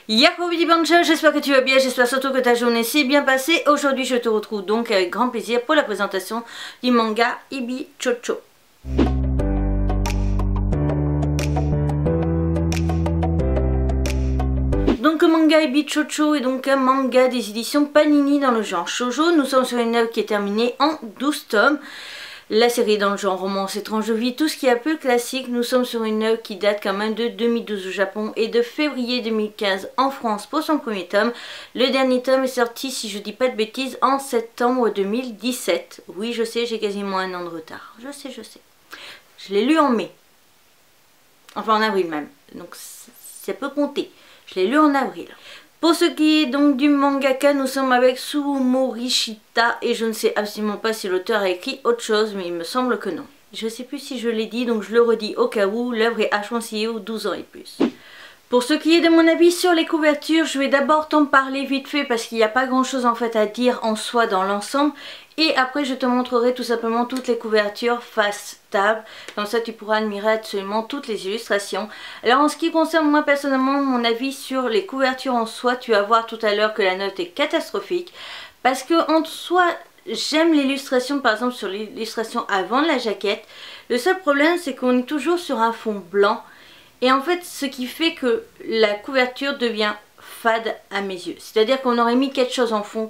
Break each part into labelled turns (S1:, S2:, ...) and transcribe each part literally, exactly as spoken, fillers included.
S1: Yahoo Bidi Bancha, j'espère que tu vas bien, j'espère surtout que ta journée s'est bien passée. Aujourd'hui je te retrouve donc avec grand plaisir pour la présentation du manga Ibi Chocho. Donc le manga Ibi Chocho est donc un manga des éditions Panini dans le genre shoujo. Nous sommes sur une œuvre qui est terminée en douze tomes. La série dans le genre romance, étrange de vie, tout ce qui est un peu classique. Nous sommes sur une œuvre qui date quand même de deux mille douze au Japon et de février deux mille quinze en France pour son premier tome. Le dernier tome est sorti, si je dis pas de bêtises, en septembre deux mille dix-sept. Oui, je sais, j'ai quasiment un an de retard. Je sais, je sais. Je l'ai lu en mai. Enfin en avril même. Donc ça peut compter. Je l'ai lu en avril. Pour ce qui est donc du mangaka, nous sommes avec Suo Morishita et je ne sais absolument pas si l'auteur a écrit autre chose, mais il me semble que non. Je ne sais plus si je l'ai dit, donc je le redis au cas où, l'œuvre est H un C E O douze ans et plus. Pour ce qui est de mon avis sur les couvertures, je vais d'abord t'en parler vite fait parce qu'il n'y a pas grand chose en fait à dire en soi dans l'ensemble. Et après je te montrerai tout simplement toutes les couvertures face table. Comme ça tu pourras admirer absolument toutes les illustrations. Alors en ce qui concerne moi personnellement, mon avis sur les couvertures en soi, tu vas voir tout à l'heure que la note est catastrophique. Parce que en soi, j'aime l'illustration par exemple sur l'illustration avant de la jaquette. Le seul problème c'est qu'on est toujours sur un fond blanc. Et en fait ce qui fait que la couverture devient fade à mes yeux. C'est-à-dire qu'on aurait mis quelque chose en fond,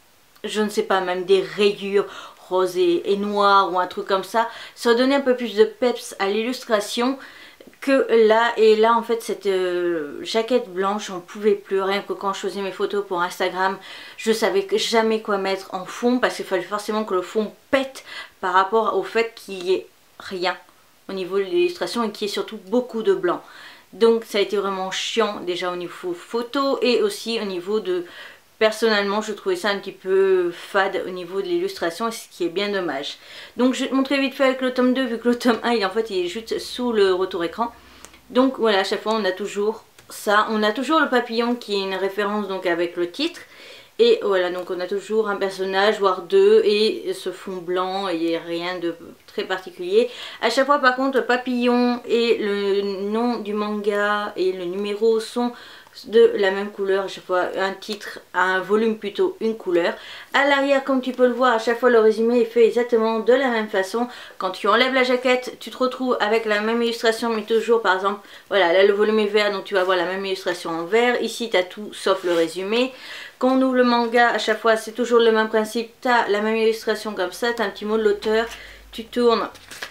S1: je ne sais pas, même des rayures rosées et noires ou un truc comme ça, ça donnait un peu plus de peps à l'illustration que là. Et là en fait cette euh, jaquette blanche, j'en pouvais plus, rien que quand je faisais mes photos pour Instagram, je savais jamais quoi mettre en fond parce qu'il fallait forcément que le fond pète par rapport au fait qu'il y ait rien au niveau de l'illustration et qu'il y ait surtout beaucoup de blanc. Donc ça a été vraiment chiant déjà au niveau photo et aussi au niveau de... Personnellement, je trouvais ça un petit peu fade au niveau de l'illustration, ce qui est bien dommage. Donc je vais te montrer vite fait avec le tome deux, vu que le tome un, il, en fait, il est juste sous le retour écran. Donc voilà, à chaque fois, on a toujours ça. On a toujours le papillon qui est une référence donc avec le titre. Et voilà, donc on a toujours un personnage, voire deux, et ce fond blanc, et rien de très particulier. À chaque fois, par contre, le papillon et le nom du manga et le numéro sont de la même couleur. À chaque fois un titre, un volume plutôt, une couleur. À l'arrière, comme tu peux le voir, à chaque fois le résumé est fait exactement de la même façon. Quand tu enlèves la jaquette, tu te retrouves avec la même illustration, mais toujours par exemple, voilà, là le volume est vert, donc tu vas voir la même illustration en vert. Ici tu as tout sauf le résumé. Quand on ouvre le manga, à chaque fois c'est toujours le même principe, tu as la même illustration comme ça, tu as un petit mot de l'auteur, tu tournes,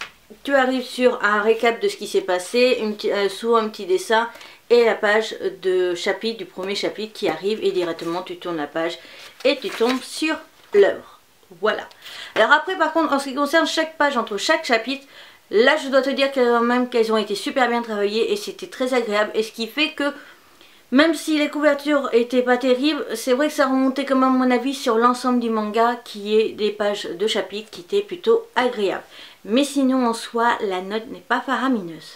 S1: tu arrives sur un récap de ce qui s'est passé, une, euh, sous un petit dessin, et la page de chapitre, du premier chapitre qui arrive, et directement tu tournes la page et tu tombes sur l'œuvre. Voilà. Alors après par contre, en ce qui concerne chaque page entre chaque chapitre, là je dois te dire quand même qu'elles ont été super bien travaillées et c'était très agréable, et ce qui fait que même si les couvertures étaient pas terribles, c'est vrai que ça remontait quand même à mon avis sur l'ensemble du manga, qui est des pages de chapitres qui étaient plutôt agréables. Mais sinon en soi, la note n'est pas faramineuse.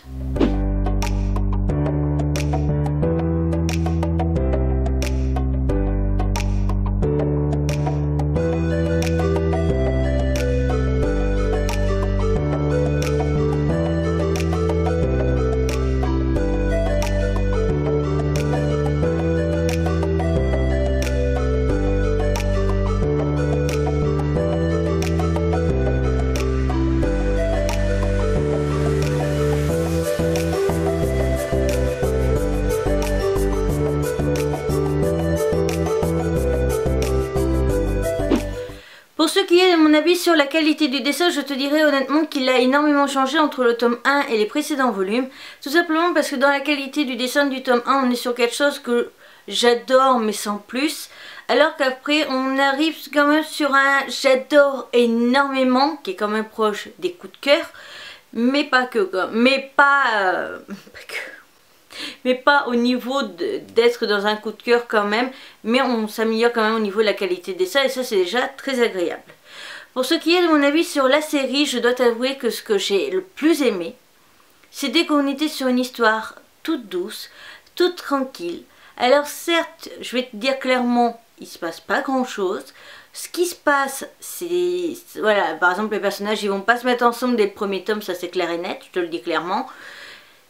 S1: Pour ce qui est de mon avis sur la qualité du dessin, je te dirais honnêtement qu'il a énormément changé entre le tome un et les précédents volumes. Tout simplement parce que dans la qualité du dessin du tome un, on est sur quelque chose que j'adore mais sans plus. Alors qu'après on arrive quand même sur un j'adore énormément, qui est quand même proche des coups de cœur. Mais pas que, quoi. Mais pas... Euh, pas que... mais pas au niveau d'être dans un coup de cœur quand même, mais on s'améliore quand même au niveau de la qualité des dessins, et ça c'est déjà très agréable. Pour ce qui est de mon avis sur la série, je dois t'avouer que ce que j'ai le plus aimé, c'est dès qu'on était sur une histoire toute douce, toute tranquille. Alors certes, je vais te dire clairement, il se passe pas grand chose. Ce qui se passe, c'est... Voilà, par exemple les personnages ils vont pas se mettre ensemble dès le premier tome, ça c'est clair et net, je te le dis clairement.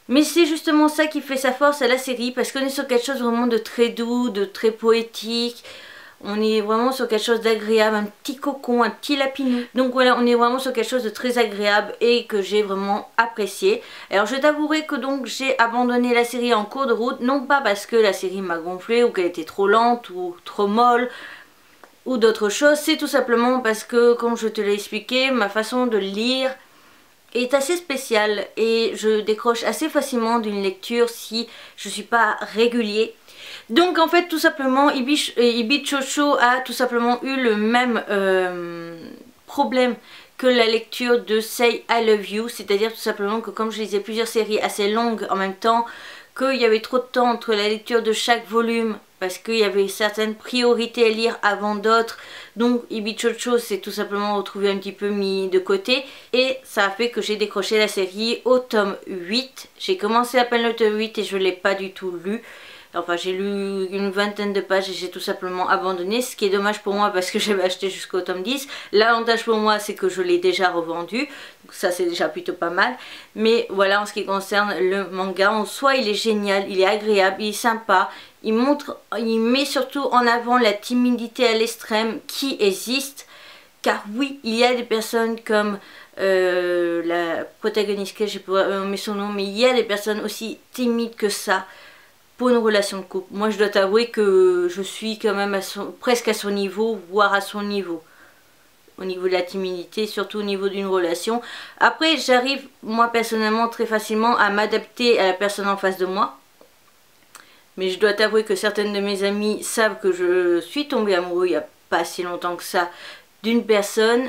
S1: Mais c'est justement ça qui fait sa force à la série, parce qu'on est sur quelque chose vraiment de très doux, de très poétique. On est vraiment sur quelque chose d'agréable, un petit cocon, un petit lapinou. Donc voilà, on est vraiment sur quelque chose de très agréable et que j'ai vraiment apprécié. Alors je t'avouerai que donc j'ai abandonné la série en cours de route, non pas parce que la série m'a gonflé ou qu'elle était trop lente ou trop molle ou d'autres choses, c'est tout simplement parce que, comme je te l'ai expliqué, ma façon de lire est assez spéciale et je décroche assez facilement d'une lecture si je suis pas régulier. Donc en fait tout simplement Ibi, Ibi Chocho a tout simplement eu le même euh, problème que la lecture de Say I Love You, c'est-à-dire tout simplement que comme je lisais plusieurs séries assez longues en même temps, qu'il y avait trop de temps entre la lecture de chaque volume parce qu'il y avait certaines priorités à lire avant d'autres, donc Ibi Chocho s'est tout simplement retrouvé un petit peu mis de côté et ça a fait que j'ai décroché la série au tome huit. J'ai commencé à peine le tome huit et je ne l'ai pas du tout lu. Enfin j'ai lu une vingtaine de pages et j'ai tout simplement abandonné, ce qui est dommage pour moi parce que j'avais acheté jusqu'au tome dix. L'avantage pour moi c'est que je l'ai déjà revendu, donc ça c'est déjà plutôt pas mal. Mais voilà, en ce qui concerne le manga, en soi il est génial, il est agréable, il est sympa. Il montre, il met surtout en avant la timidité à l'extrême qui existe. Car oui, il y a des personnes comme euh, la protagoniste, que j'ai pas nommé son nom, mais il y a des personnes aussi timides que ça pour une relation de couple. Moi je dois t'avouer que je suis quand même à son, presque à son niveau, voire à son niveau. Au niveau de la timidité, surtout au niveau d'une relation. Après j'arrive moi personnellement très facilement à m'adapter à la personne en face de moi. Mais je dois t'avouer que certaines de mes amies savent que je suis tombée amoureuse il n'y a pas si longtemps que ça d'une personne.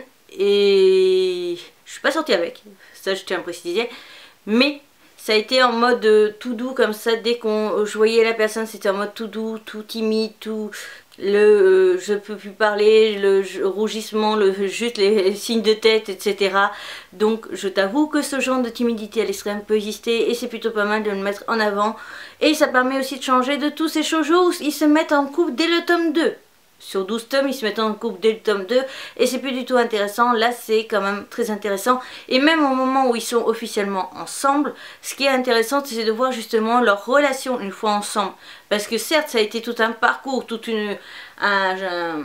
S1: Et je suis pas sortie avec, ça je tiens à préciser. Mais ça a été en mode euh, tout doux comme ça, dès qu'on je voyais la personne c'était en mode tout doux, tout timide, tout le euh, je peux plus parler, le je, rougissement, le juste les signes de tête, et cetera. Donc je t'avoue que ce genre de timidité à l'extrême peut exister et c'est plutôt pas mal de le mettre en avant. Et ça permet aussi de changer de tous ces shoujo où ils se mettent en couple dès le tome deux. Sur douze tomes, ils se mettent en couple dès le tome deux et c'est plus du tout intéressant. Là, c'est quand même très intéressant. Et même au moment où ils sont officiellement ensemble, ce qui est intéressant, c'est de voir justement leur relation une fois ensemble. Parce que certes, ça a été tout un parcours, toute une, un, un,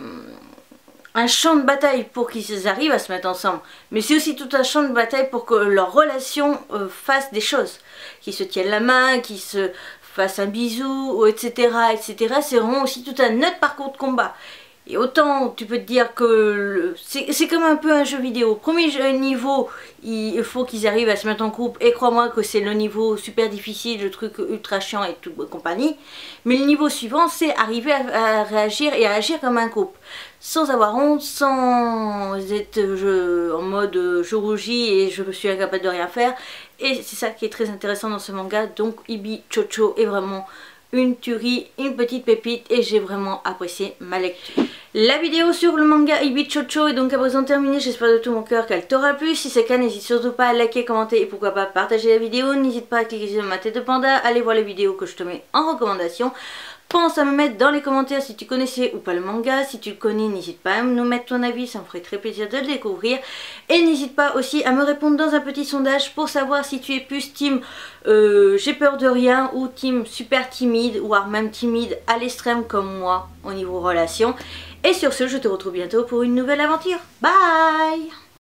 S1: un champ de bataille pour qu'ils arrivent à se mettre ensemble. Mais c'est aussi tout un champ de bataille pour que leur relation euh, fasse des choses. Qu'ils se tiennent la main, qu'ils se fasse un bisou, et cetera, et cetera. C'est vraiment aussi tout un autre parcours de combat. Et autant tu peux te dire que c'est comme un peu un jeu vidéo. Premier niveau, il faut qu'ils arrivent à se mettre en couple. Et crois-moi que c'est le niveau super difficile, le truc ultra chiant et tout compagnie. Mais le niveau suivant, c'est arriver à, à réagir et à agir comme un couple. Sans avoir honte, sans être je, en mode je rougis et je suis incapable de rien faire. Et c'est ça qui est très intéressant dans ce manga. Donc Ibi Chocho est vraiment une tuerie, une petite pépite et j'ai vraiment apprécié ma lecture. La vidéo sur le manga Ibi Chocho est donc à présent terminée. J'espère de tout mon cœur qu'elle t'aura plu. Si c'est le cas, n'hésite surtout pas à liker, commenter et pourquoi pas partager la vidéo. N'hésite pas à cliquer sur ma tête de panda, allez voir les vidéos que je te mets en recommandation. Pense à me mettre dans les commentaires si tu connaissais ou pas le manga. Si tu le connais, n'hésite pas à nous mettre ton avis, ça me ferait très plaisir de le découvrir. Et n'hésite pas aussi à me répondre dans un petit sondage pour savoir si tu es plus team euh, j'ai peur de rien ou team super timide, voire même timide à l'extrême comme moi au niveau relation. Et sur ce, je te retrouve bientôt pour une nouvelle aventure. Bye!